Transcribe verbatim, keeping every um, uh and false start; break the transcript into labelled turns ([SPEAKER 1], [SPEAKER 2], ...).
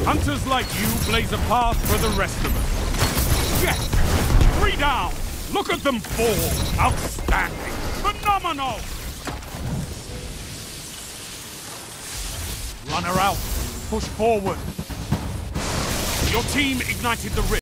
[SPEAKER 1] Hunters like you blaze a path for the rest of us. Yes! Three down! Look at them fall! Outstanding! Phenomenal! Runner out. Push forward. Your team ignited the rift.